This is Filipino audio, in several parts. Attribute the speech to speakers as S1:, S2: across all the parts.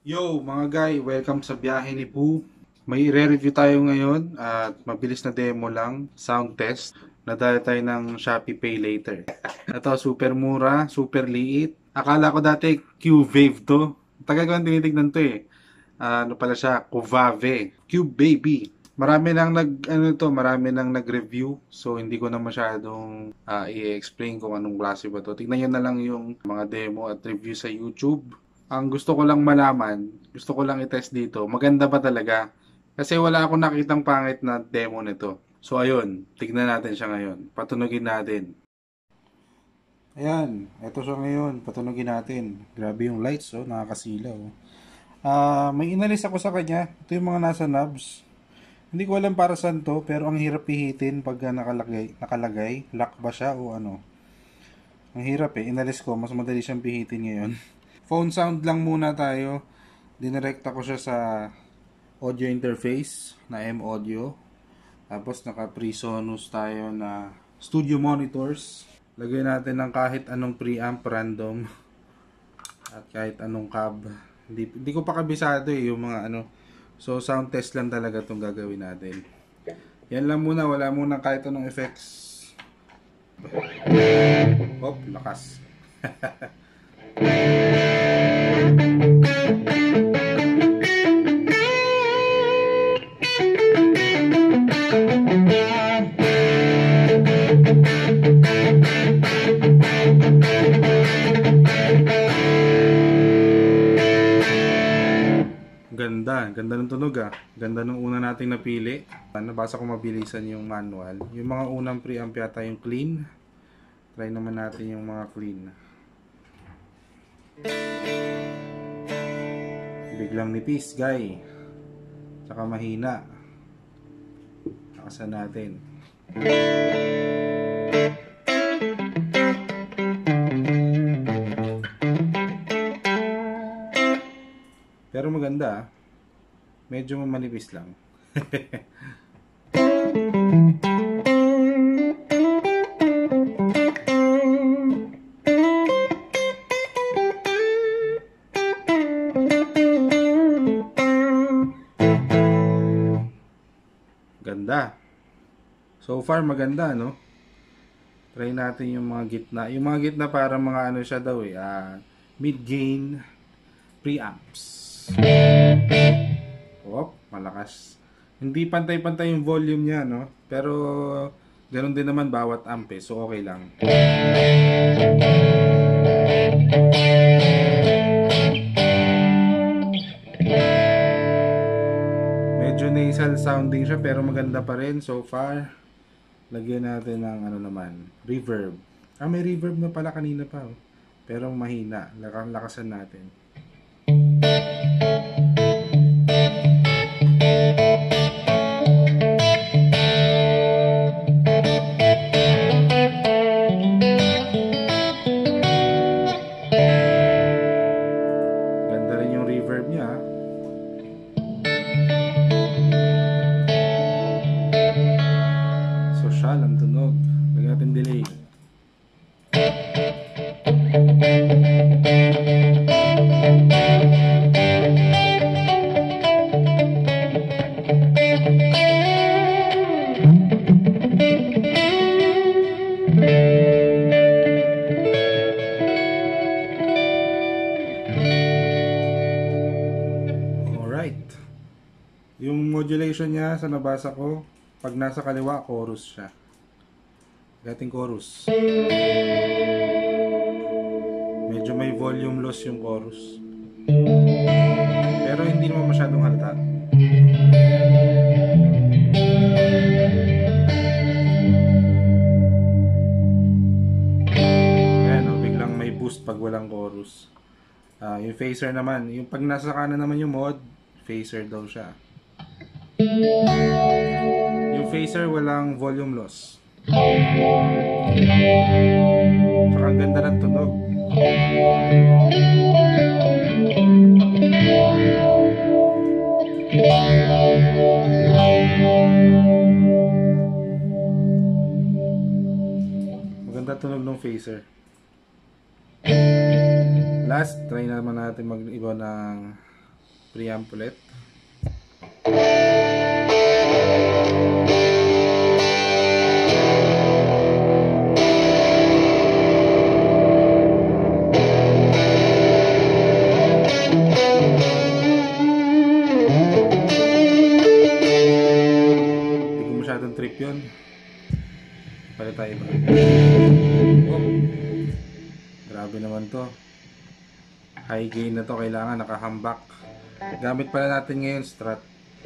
S1: Yo mga guy, welcome sa biyahe ni Boo. May i-review tayo ngayon at mabilis na demo lang, sound test. Nadala tayo ng Shopee Pay Later. Ito, super mura, super liit. Akala ko dati Q-Wave to. Tagal ko nang tinitignan to eh. Ano pala siya, Cuvave. Cube Baby. Marami nang nag-review. So hindi ko na masyadong i-explain kung anong klase ba to. Tignan nyo na lang yung mga demo at review sa YouTube. Ang gusto ko lang malaman, gusto ko lang i-test dito, maganda ba talaga? Kasi wala akong nakitang pangit na demo nito. So ayun, tignan natin siya ngayon. Patunogin natin. Ayan, eto siya ngayon. Patunogin natin. Grabe yung lights, oh, nakakasilaw. May inalis ako sa kanya. Ito yung mga nasa knobs. Hindi ko alam para saan to, pero ang hirap pihitin pag nakalagay. Lock ba siya o ano? Ang hirap eh. Inalis ko, mas madali siyang pihitin ngayon. Phone sound lang muna tayo. Dinirekta ko siya sa audio interface na M-Audio. Tapos naka-PreSonus tayo na studio monitors. Lagyan natin ng kahit anong preamp random. At kahit anong cab. Hindi ko pa kabisado eh yung mga ano. So sound test lang talaga itong gagawin natin. Yan lang muna. Wala muna kahit anong effects. Hop, lakas. Ganda ng tunog ah. Ganda ng una nating napili. Nabasa ko mabilisan yung manual. Yung mga unang preamp yata yung clean. Try naman natin yung mga clean. Biglang nipis, guy. Tsaka mahina. Nakasan natin. Pero maganda ah. Medyo manipis lang. Ganda. So far maganda, no? Try natin yung mga gitna. Yung mga gitna para mga ano siya daw eh. Mid-gain preamps. Oh, malakas. Hindi pantay-pantay yung volume niya, no? Pero ganoon din naman bawat amp eh. So okay lang. Medyo nasal sounding siya pero maganda pa rin so far. Lagyan natin ng ano naman, reverb. May reverb na pala kanina pa. Oh. Pero mahina. Lakasan natin. Ganda rin yung reverb niya. Social ang tunog. Lagyan natin delay. Alright. Yung modulation niya sa nabasa ko, pag nasa kaliwa, chorus siya. Gating chorus. Medyo may volume loss yung chorus. Pero hindi naman masyadong halata. Ayan o, biglang may boost pag walang chorus. Yung phaser naman, yung pag nasa kanan naman yung mod, phaser daw siya. Yung phaser walang volume loss. Tsaka ang ganda ng tunog. Maganda tunog ng phaser. Last, try naman natin mag-iba ng preamp ulit. Hindi ko masyadong trip yun. Palit tayo ba? Oh, grabe naman to. High gain na to, kailangan nakahambak. Gamit pala natin ngayon Strat.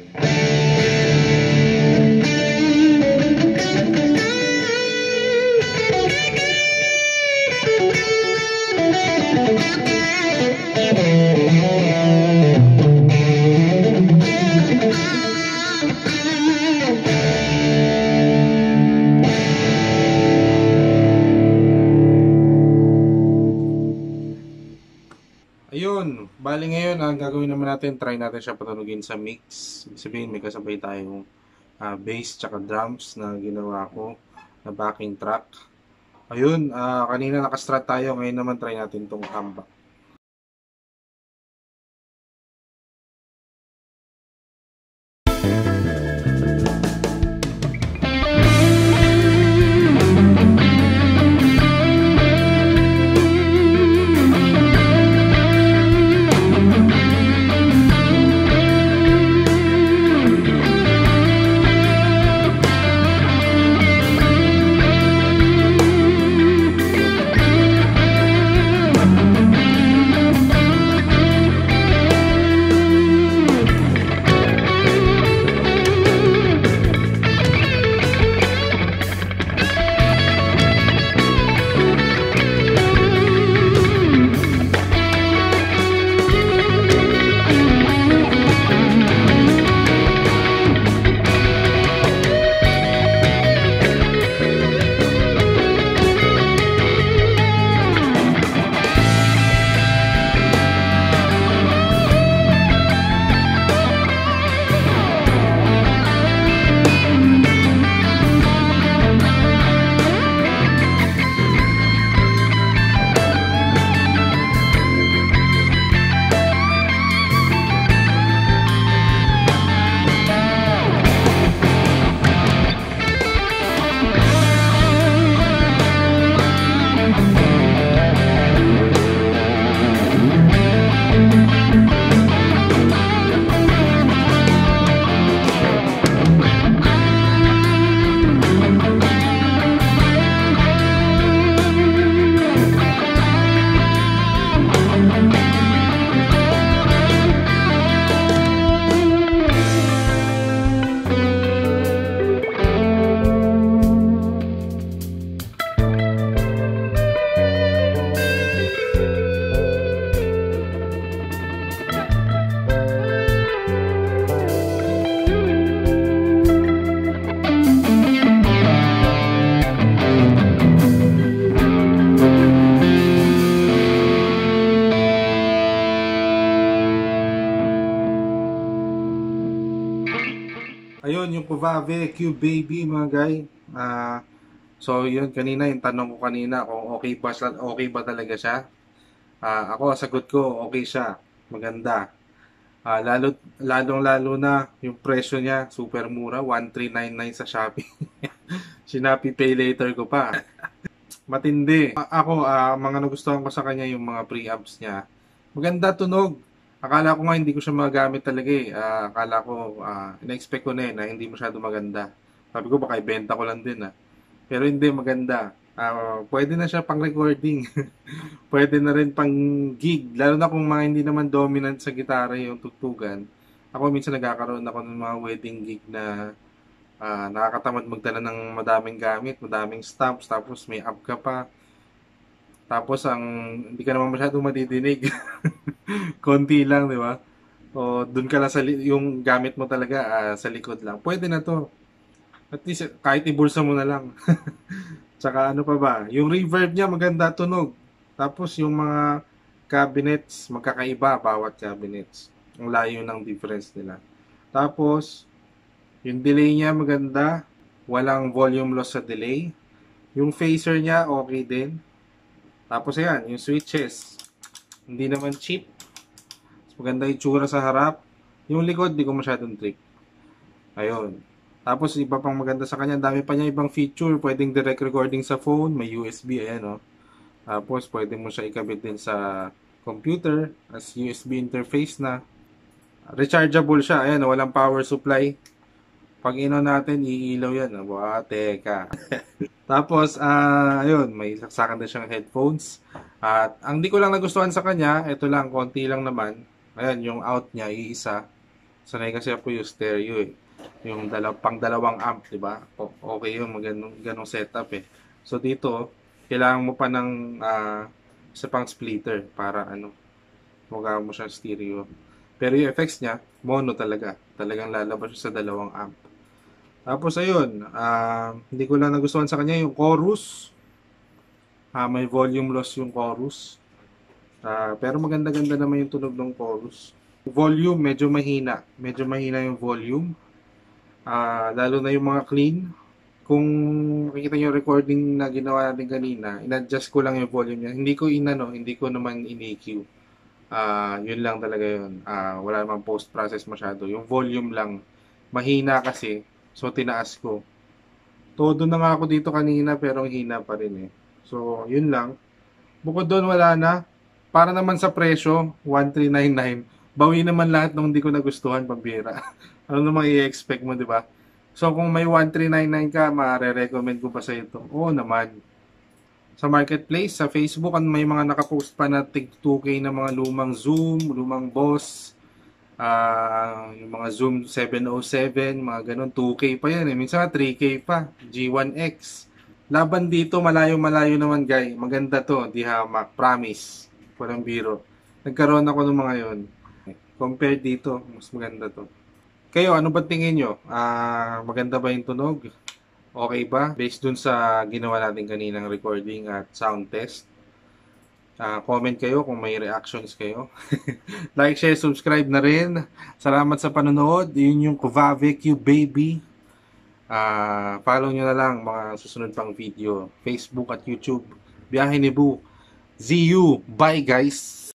S1: Ayun, bali ngayon ang gagawin naman natin, try natin siya patunugin sa mix. Ibig sabihin may kasabay tayong bass tsaka drums na ginawa ko na backing track. Ayun, kanina nakastrat tayo, ngayon naman try natin tong hambak. Ayun, yung Cuvave Q-Baby mga guy. So yun kanina, yung tanong ko kanina kung okay ba talaga siya. Ako, sagot ko, okay siya. Maganda. Lalong-lalo na yung presyo niya, super mura, 1399 sa Shopee. Shopee Pay Later ko pa. Matindi. Ako, mga nagustuhan ko sa kanya yung mga preamps niya. Maganda tunog. Akala ko nga hindi ko siya magamit talaga eh. Akala ko, in-expect ko na na hindi masyado maganda. Sabi ko baka ibenta ko lang din Pero hindi, maganda. Pwede na siya pang recording. Pwede na rin pang gig. Lalo na kung mga hindi naman dominant sa gitara yung tugtugan. Ako minsan nagkakaroon ako ng mga wedding gig na nakakatamad magdala ng madaming gamit, madaming stamps, tapos may amp ka pa. Tapos hindi ka naman masyadong madidinig. Konti lang, di ba? O doon ka lang yung gamit mo talaga sa likod lang. Pwede na to. At least kahit ibulsa mo na lang. Tsaka ano pa ba? Yung reverb niya maganda tunog. Tapos yung mga cabinets magkakaiba bawat cabinets. Ang layo ng difference nila. Tapos yung delay niya maganda. Walang volume loss sa delay. Yung phaser niya okay din. Tapos ayan, yung switches. Hindi naman cheap. Maganda yung tsura sa harap. Yung likod, di ko masyadong trip. Ayun. Tapos, iba pang maganda sa kanya. Dami pa niya ibang feature. Pwedeng direct recording sa phone. May USB, ayan, oh. Tapos, pwede mo siya ikabit din sa computer as USB interface na. Rechargeable siya. Ayan, oh, walang power supply. Pag ino natin, iilaw yan. Teka. Tapos, ayun, may saksakan din siyang headphones. At ang di ko lang nagustuhan sa kanya, ito lang, konti lang naman. Ayan, yung out niya, iisa. Sanay kasi ako yung stereo eh. Yung pang dalawang amp, di ba? Okay yun, ganong setup eh. So dito, kailangan mo pa ng isa pang splitter para magawa mo siya stereo. Pero yung effects niya, mono talaga. Talagang lalabas siya sa dalawang amp. Tapos ayun, hindi ko lang nagustuhan sa kanya yung chorus. May volume loss yung chorus. Pero maganda-ganda naman yung tunog ng chorus. Volume, medyo mahina. Medyo mahina yung volume. Lalo na yung mga clean. Kung makikita nyo yung recording na ginawa natin kanina, in-adjust ko lang yung volume niya. Hindi ko naman in-EQ. Yun lang talaga yun. Wala namang post-process masyado. Yung volume lang, mahina kasi. So, tinaas ko. Todo na nga ako dito kanina pero ang hina pa rin eh. So, yun lang. Bukod doon, wala na. Para naman sa presyo, 1399. Bawi naman lahat ng hindi ko nagustuhan, pambira. Ano namang i-expect mo, di ba? So, kung may 1399 ka, ma-recommend ko pa sa ito. Oo naman. Sa marketplace, sa Facebook, may mga nakapost pa na tig 2K na mga lumang Zoom, lumang Boss, yung mga Zoom 707, mga ganun, 2K pa yan eh. Minsan 3K pa, G1X. Laban dito, malayo-malayo naman, guys. Maganda to, di hamak, promise. Walang biro. Nagkaroon ako ng mga yon. Compared dito, mas maganda to. Kayo, ano ba tingin nyo? Maganda ba yung tunog? Okay ba? Based dun sa ginawa natin kaninang recording at sound test. Comment kayo kung may reactions kayo. Like, share, subscribe na rin. Salamat sa panonood. Yun yung Kuvave Q Baby. Follow nyo na lang mga susunod pang video. Facebook at YouTube. Biyahe ni Boo. See you. Bye guys.